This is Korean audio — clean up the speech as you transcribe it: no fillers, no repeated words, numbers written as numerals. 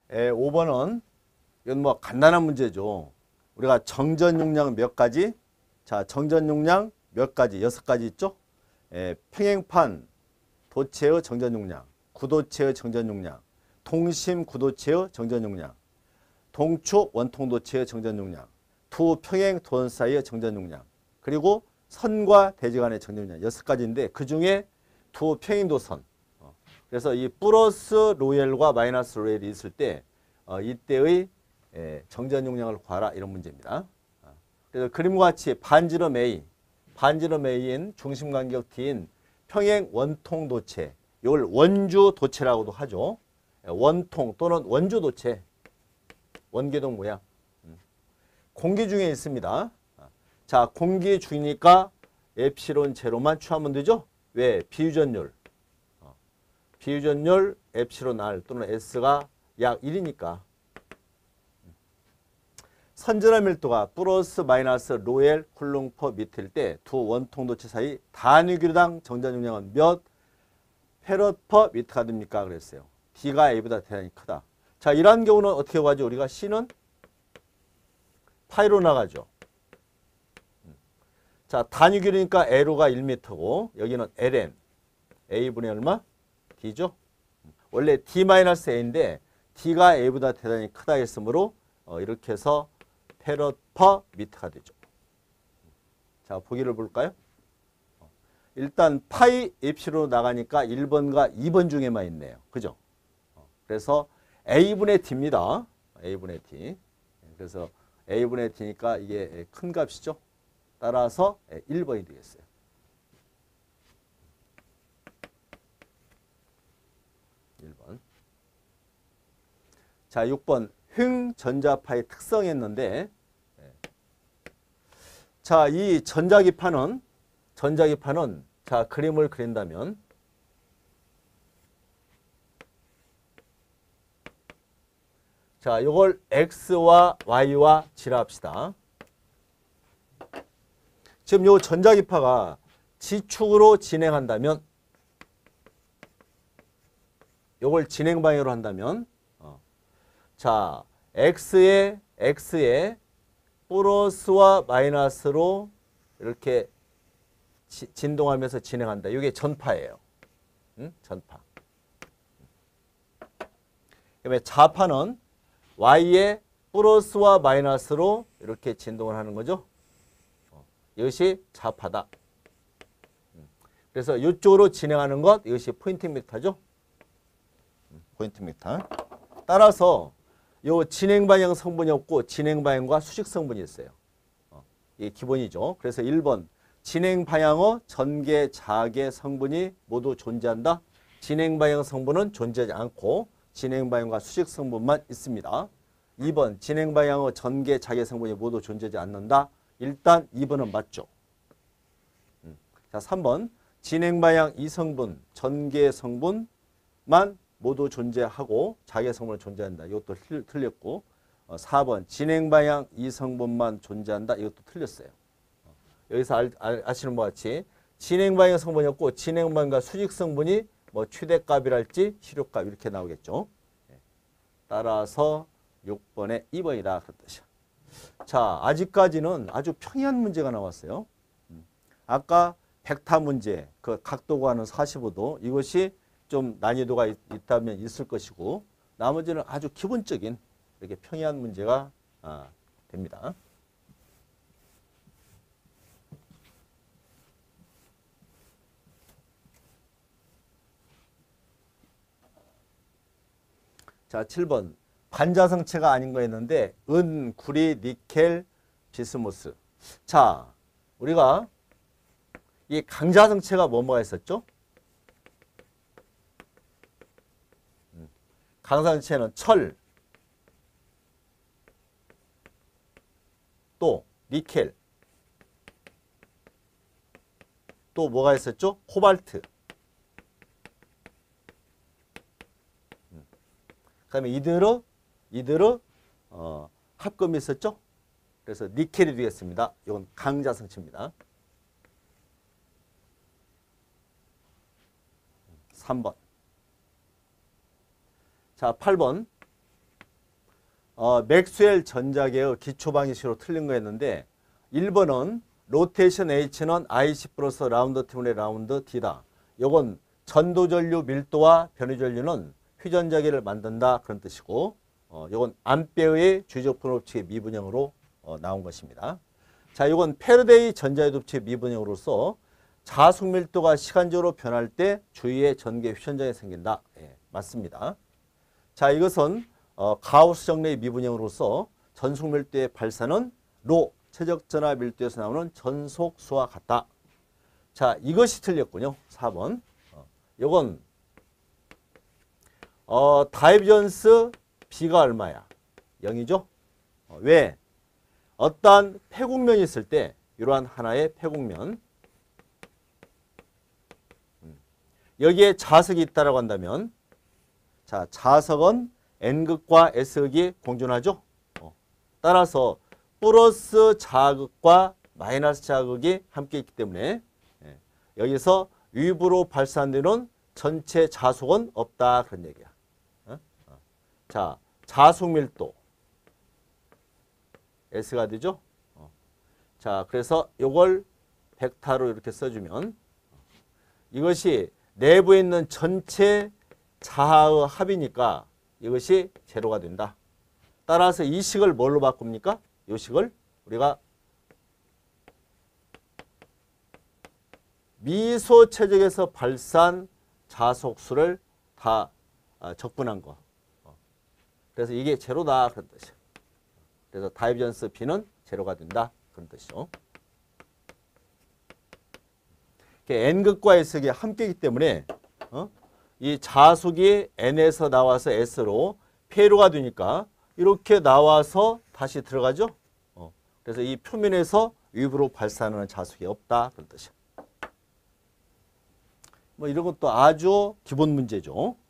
5번은 이건 뭐 간단한 문제죠. 우리가 정전 용량 몇 가지? 자, 정전 용량 몇 가지? 6가지 있죠? 평행판 도체의 정전 용량, 구도체의 정전 용량, 동심 구도체의 정전 용량, 동축 원통 도체의 정전 용량, 두 평행 도선 사이의 정전 용량, 그리고 선과 대지 간의 정전 용량 6가지인데 그 중에 두 평행 도선. 그래서 이 플러스 로엘과 마이너스 로엘이 있을 때 이때의 정전 용량을 구하라 이런 문제입니다. 그래서 그림과 같이 반지름 A인 중심 간격 D인 평행 원통 도체, 이걸 원주 도체라고도 하죠. 원통 또는 원주 도체, 원궤동 모양. 공기 중에 있습니다. 자, 공기 중이니까 엡실론 제로만 취하면 되죠. 왜? 비유전율. 비유전율 엡실론 R 또는 S가 약 1이니까. 선전화 밀도가 플러스 마이너스 로엘 쿨롱 퍼 미터일 때 두 원통 도체 사이 단위규당 정전 용량은 몇 페럿 퍼 미터가 됩니까? 그랬어요. D가 A보다 대단히 크다. 자, 이러한 경우는 어떻게 구하죠? 우리가 C는 파이로 나가죠. 자, 단위규니까 L호가 1m고 여기는 Ln. A분의 얼마? D죠. 원래 D-A인데 D가 A보다 대단히 크다 했으므로 이렇게 해서 페럿 퍼 미터가 되죠. 자, 보기를 볼까요? 일단 파이 엡실론으로 나가니까 1번과 2번 중에만 있네요. 그죠? 그래서 A분의 D입니다. A분의 D. 그래서 A분의 D니까 이게 큰 값이죠. 따라서 1번이 되겠어요. 1번. 자, 6번. 횡전자파의 특성이었는데, 자, 이 전자기파는 자, 그림을 그린다면, 자, 요걸 X와 Y와 칠합시다. 지금 요 전자기파가 지축으로 진행한다면, 요걸 진행 방향으로 한다면, 자, X에 플러스와 마이너스로 이렇게 진동하면서 진행한다. 이게 전파예요. 전파. 그다음에 좌파는 Y에 플러스와 마이너스로 이렇게 진동을 하는 거죠. 이것이 좌파다. 그래서 이쪽으로 진행하는 것, 이것이 포인트 미터죠. 포인트 미터. 따라서 요 진행 방향 성분이 없고 진행 방향과 수직 성분이 있어요. 이게 기본이죠. 그래서 1번 진행 방향의 전개, 자개 성분이 모두 존재한다. 진행 방향 성분은 존재하지 않고 진행 방향과 수직 성분만 있습니다. 2번 진행 방향의 전개, 자개 성분이 모두 존재하지 않는다. 일단 2번은 맞죠. 자, 3번 진행 방향 이성분, 전개 성분만 모두 존재하고 자개 성분은 존재한다. 이것도 틀렸고 4번 진행 방향 이성분만 존재한다. 이것도 틀렸어요. 여기서 아시는 것 같이 진행 방향 성분이 없고 진행 방향과 수직 성분이 뭐 최대값이랄지 실효값 이렇게 나오겠죠. 따라서 6번에 2번이다. 그런 뜻이야. 자, 아직까지는 아주 평이한 문제가 나왔어요. 아까 벡터 문제, 그 각도 구하는 45도 이것이 좀 난이도가 있다면 있을 것이고 나머지는 아주 기본적인 이렇게 평이한 문제가 됩니다. 자, 7번. 반자성체가 아닌 거였는데 은, 구리, 니켈, 비스무스. 자, 우리가 이 강자성체가 뭐가 있었죠? 강자성체는 철, 또 니켈, 또 뭐가 있었죠? 코발트. 그 다음에 이들의 합금이 있었죠? 그래서 니켈이 되겠습니다. 이건 강자성체입니다. 3번. 자, 8번. 맥스웰 전자계의 기초 방정식으로 틀린 거였는데 1번은 로테이션 H는 IC 플러스 라운드 T분의 라운드 D다. 요건 전도전류 밀도와 변이전류는 휘전자계를 만든다 그런 뜻이고 요건 암페어의 주적분 법칙의 미분형으로 나온 것입니다. 자, 이건 패러데이 전자의 법칙의 미분형으로서 자숙 밀도가 시간적으로 변할 때 주위에 전개 휘전자가 생긴다. 예, 맞습니다. 자, 이것은 가우스 정례의 미분형으로서 전속 밀도의 발산은 로 최적 전하 밀도에서 나오는 전속수와 같다. 자, 이것이 틀렸군요. 4번. 요건 다이버전스 B가 얼마야? 0이죠? 왜? 어떠한 폐국면이 있을 때 이러한 하나의 폐국면 여기에 자석이 있다라고 한다면 자, 자석은 N극과 S극이 공존하죠? 따라서 플러스 자극과 마이너스 자극이 함께 있기 때문에 여기서 위부로 발산되는 전체 자속은 없다 그런 얘기야. 자, 자속 밀도 S가 되죠? 자, 그래서 이걸 벡터로 이렇게 써주면 이것이 내부에 있는 전체 자하의 합이니까 이것이 제로가 된다. 따라서 이 식을 뭘로 바꿉니까? 이 식을 우리가 미소 최적에서 발산 자속수를 다 적분한 거. 그래서 이게 제로다 그런 뜻이에요. 그래서 다이버전스 B는 제로가 된다 그런 뜻이죠. N극과 S극이 함께이기 때문에 이 자속이 N에서 나와서 S로 폐로가 되니까 이렇게 나와서 다시 들어가죠. 그래서 이 표면에서 위부로 발산하는 자속이 없다 그런 뜻이에요. 뭐 이런 것도 아주 기본 문제죠.